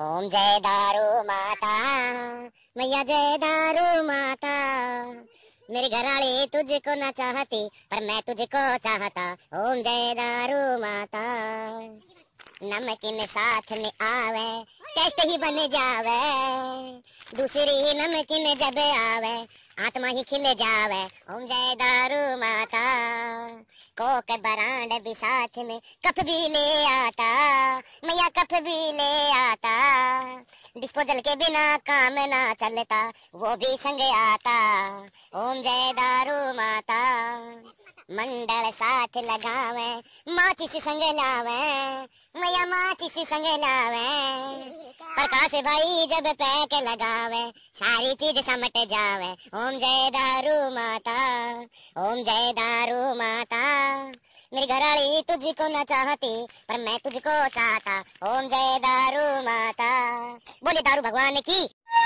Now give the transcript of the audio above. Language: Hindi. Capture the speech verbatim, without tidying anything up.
ओम जय दारू माता, मैया जय दारू माता। मेरी घरवाली तुझको ना चाहती पर मैं तुझको चाहता। ओम जय दारू माता। नमकीन साथ में आवे टेस्ट ही बन जावे, दूसरी ही नमकीन जब आवे आत्मा ही खिल जावे। ओम जय दारू माता। कोक बरांड भी साथ में कप भी ले आता, मैया कप भी ले आता। डिस्पोजल के बिना काम ना चलता, वो भी संग आता। ओम जय दारू माता। मंडल साथ लगावे माचिस संग लावे, मैया माचिस संग लावे। प्रकाश भाई जब पैक लगावे सारी चीज समट जावे। ओम जय दारू माता, ओम जय दारू माता। मेरी घरवाली तुझको न चाहती पर मैं तुझको चाहता। ओम जय दारू माता। बोले दारू भगवान की।